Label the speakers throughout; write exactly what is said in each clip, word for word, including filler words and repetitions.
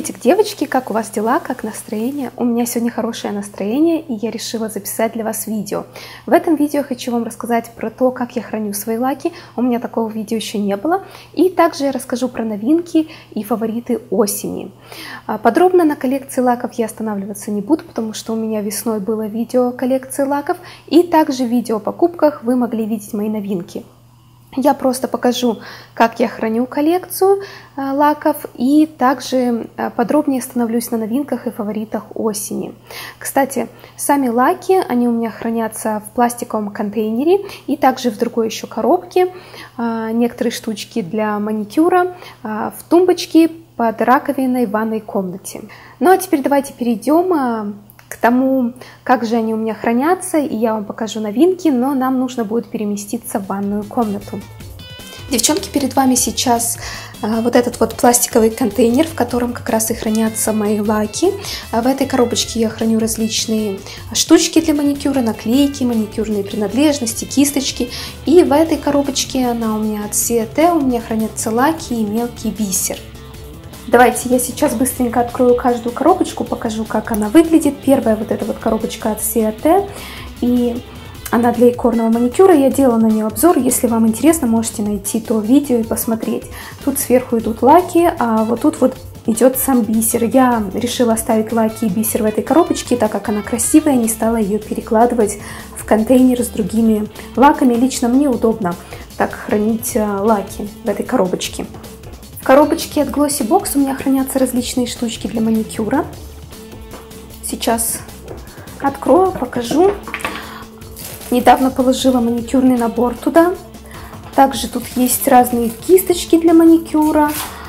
Speaker 1: Приветик, девочки! Как у вас дела? Как настроение? У меня сегодня хорошее настроение, и я решила записать для вас видео. В этом видео хочу вам рассказать про то, как я храню свои лаки. У меня такого видео еще не было. И также я расскажу про новинки и фавориты осени. Подробно на коллекции лаков я останавливаться не буду, потому что у меня весной было видео коллекции лаков. И также в видео о покупках вы могли видеть мои новинки. Я просто покажу, как я храню коллекцию э, лаков, и также э, подробнее остановлюсь на новинках и фаворитах осени. Кстати, сами лаки, они у меня хранятся в пластиковом контейнере и также в другой еще коробке. Э, некоторые штучки для маникюра э, в тумбочке под раковиной в ванной комнате. Ну а теперь давайте перейдем э, к тому, как же они у меня хранятся, и я вам покажу новинки, но нам нужно будет переместиться в ванную комнату. Девчонки, перед вами сейчас а, вот этот вот пластиковый контейнер, в котором как раз и хранятся мои лаки. А в этой коробочке я храню различные штучки для маникюра, наклейки, маникюрные принадлежности, кисточки. И в этой коробочке, она у меня от си и ти, у меня хранятся лаки и мелкий бисер. Давайте я сейчас быстренько открою каждую коробочку, покажу, как она выглядит. Первая вот эта вот коробочка от си и ти, и она для икорного маникюра. Я делала на нее обзор, если вам интересно, можете найти то видео и посмотреть. Тут сверху идут лаки, а вот тут вот идет сам бисер. Я решила оставить лаки и бисер в этой коробочке, так как она красивая, не стала ее перекладывать в контейнер с другими лаками. Лично мне удобно так хранить лаки в этой коробочке. В коробочке от Glossy Box у меня хранятся различные штучки для маникюра. Сейчас открою, покажу. Недавно положила маникюрный набор туда. Также тут есть разные кисточки для маникюра,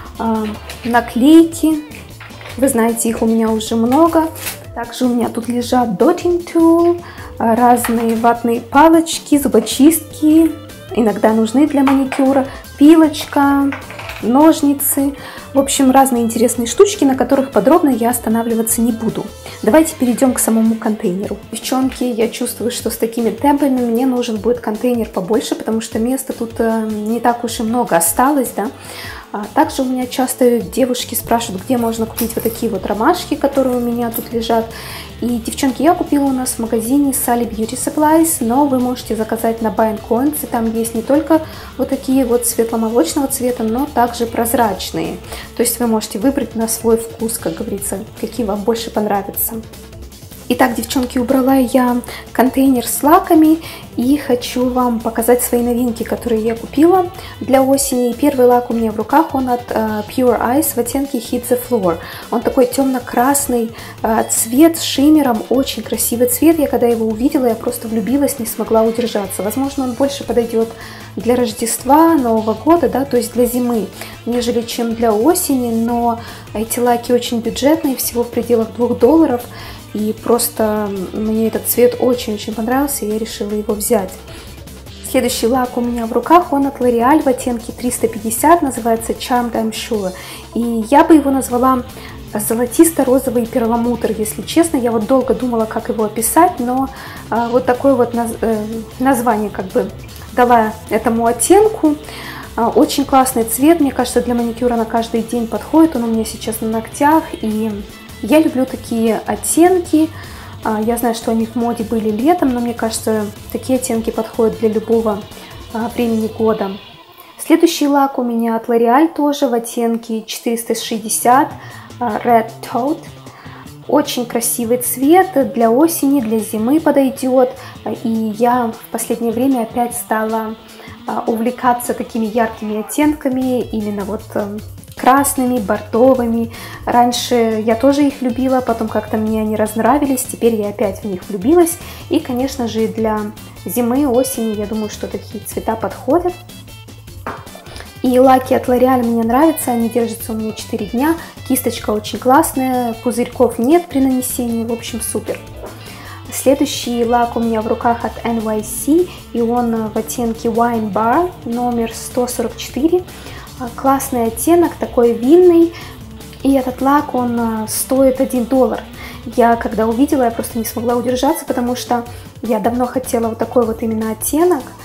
Speaker 1: наклейки. Вы знаете, их у меня уже много. Также у меня тут лежат dotting tool, разные ватные палочки, зубочистки. Иногда нужны для маникюра, пилочка, ножницы. В общем, разные интересные штучки, на которых подробно я останавливаться не буду. Давайте перейдем к самому контейнеру. Девчонки, я чувствую, что с такими темпами мне нужен будет контейнер побольше, потому что места тут не так уж и много осталось, да. Также у меня часто девушки спрашивают, где можно купить вот такие вот ромашки, которые у меня тут лежат. И, девчонки, я купила у нас в магазине Sally Beauty Supplies, но вы можете заказать на Buy and Coins, и там есть не только вот такие вот светло-молочного цвета, но также прозрачные. То есть вы можете выбрать на свой вкус, как говорится, какие вам больше понравятся. Итак, девчонки, убрала я контейнер с лаками и хочу вам показать свои новинки, которые я купила для осени. И первый лак у меня в руках, он от uh, Pure Ice в оттенке Hit the Floor. Он такой темно-красный uh, цвет с шиммером, очень красивый цвет. Я когда его увидела, я просто влюбилась, не смогла удержаться. Возможно, он больше подойдет для Рождества, Нового года, да, то есть для зимы, нежели чем для осени. Но эти лаки очень бюджетные, всего в пределах двух долларов. И просто мне этот цвет очень-очень понравился, и я решила его взять. Следующий лак у меня в руках, он от L'Oreal в оттенке триста пятьдесят, называется Charmed I'm Sure. И я бы его назвала золотисто-розовый перламутр, если честно. Я вот долго думала, как его описать, но а, вот такое вот наз, э, название как бы дала этому оттенку. А, очень классный цвет, мне кажется, для маникюра на каждый день подходит. Он у меня сейчас на ногтях, и я люблю такие оттенки. Я знаю, что они в моде были летом, но мне кажется, такие оттенки подходят для любого времени года. Следующий лак у меня от L'Oreal тоже в оттенке четыреста шестьдесят Red Toad. Очень красивый цвет, для осени, для зимы подойдет. И я в последнее время опять стала увлекаться такими яркими оттенками, именно вот красными, бордовыми. Раньше я тоже их любила, потом как-то мне они разнравились, теперь я опять в них влюбилась. И, конечно же, для зимы, осени, я думаю, что такие цвета подходят. И лаки от L'Oreal мне нравятся, они держатся у меня четыре дня. Кисточка очень классная, пузырьков нет при нанесении, в общем, супер. Следующий лак у меня в руках от эн вай си, и он в оттенке Wine Bar, номер сто сорок четыре. Классный оттенок, такой винный, и этот лак, он стоит один доллар. Я когда увидела, я просто не смогла удержаться, потому что я давно хотела вот такой вот именно оттенок,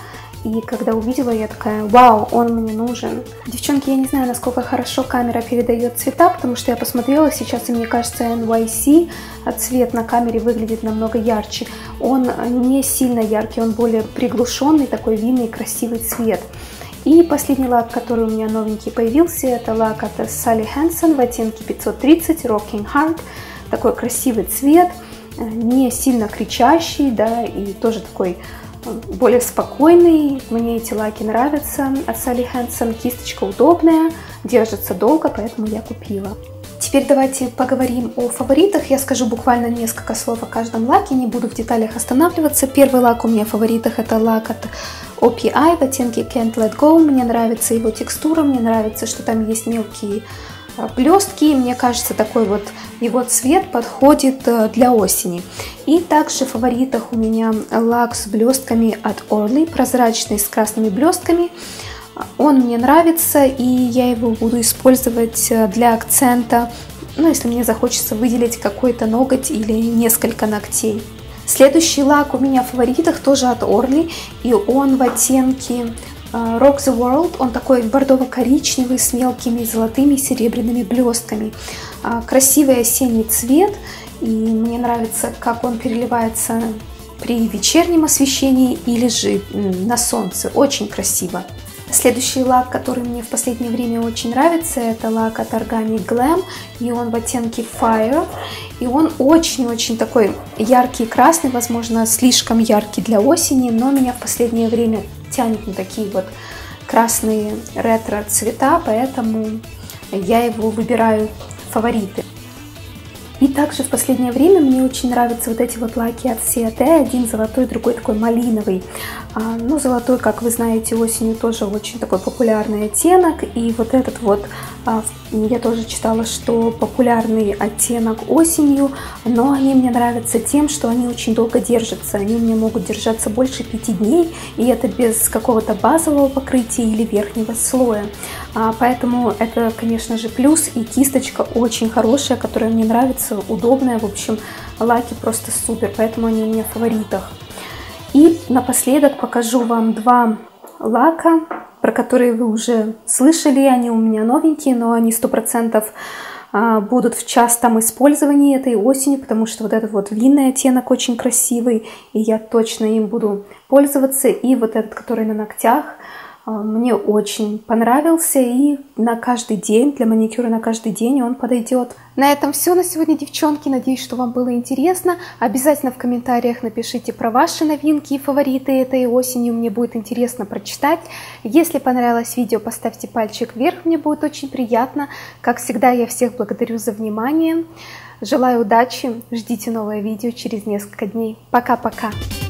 Speaker 1: и когда увидела, я такая: вау, он мне нужен. Девчонки, я не знаю, насколько хорошо камера передает цвета, потому что я посмотрела сейчас, и мне кажется, эн уай си цвет на камере выглядит намного ярче. Он не сильно яркий, он более приглушенный, такой винный, красивый цвет. И последний лак, который у меня новенький появился, это лак от Sally Hansen в оттенке пятьсот тридцать Rocking Heart. Такой красивый цвет, не сильно кричащий, да, и тоже такой более спокойный. Мне эти лаки нравятся от Sally Hansen. Кисточка удобная, держится долго, поэтому я купила. Теперь давайте поговорим о фаворитах. Я скажу буквально несколько слов о каждом лаке, не буду в деталях останавливаться. Первый лак у меня в фаворитах — это лак от о пи ай в оттенке Can't Let Go. Мне нравится его текстура, мне нравится, что там есть мелкие блестки. Мне кажется, такой вот его цвет подходит для осени. И также в фаворитах у меня лак с блестками от Orly, прозрачный, с красными блестками. Он мне нравится, и я его буду использовать для акцента, ну, если мне захочется выделить какой-то ноготь или несколько ногтей. Следующий лак у меня в фаворитах тоже от Orly, и он в оттенке Rock the World. Он такой бордово-коричневый с мелкими золотыми серебряными блестками. Красивый осенний цвет, и мне нравится, как он переливается при вечернем освещении или же на солнце. Очень красиво. Следующий лак, который мне в последнее время очень нравится, это лак от Organic Glam, и он в оттенке Fire. И он очень-очень такой яркий красный, возможно, слишком яркий для осени, но меня в последнее время тянет на такие вот красные ретро цвета, поэтому я его выбираю в фавориты. И также в последнее время мне очень нравятся вот эти вот лаки от Ciate, один золотой, другой такой малиновый. А, ну, золотой, как вы знаете, осенью тоже очень такой популярный оттенок, и вот этот вот, а, я тоже читала, что популярный оттенок осенью, но они мне нравятся тем, что они очень долго держатся, они у меня могут держаться больше пяти дней, и это без какого-то базового покрытия или верхнего слоя. А, поэтому это, конечно же, плюс, и кисточка очень хорошая, которая мне нравится, удобная. В общем, лаки просто супер, поэтому они у меня в фаворитах. И напоследок покажу вам два лака, про которые вы уже слышали. Они у меня новенькие, но они сто процентов будут в частом использовании этой осенью, потому что вот этот вот винный оттенок очень красивый, и я точно им буду пользоваться. И вот этот, который на ногтях, мне очень понравился, и на каждый день, для маникюра на каждый день он подойдет. На этом все на сегодня, девчонки. Надеюсь, что вам было интересно. Обязательно в комментариях напишите про ваши новинки и фавориты этой осенью. Мне будет интересно прочитать. Если понравилось видео, поставьте пальчик вверх. Мне будет очень приятно. Как всегда, я всех благодарю за внимание. Желаю удачи. Ждите новое видео через несколько дней. Пока-пока.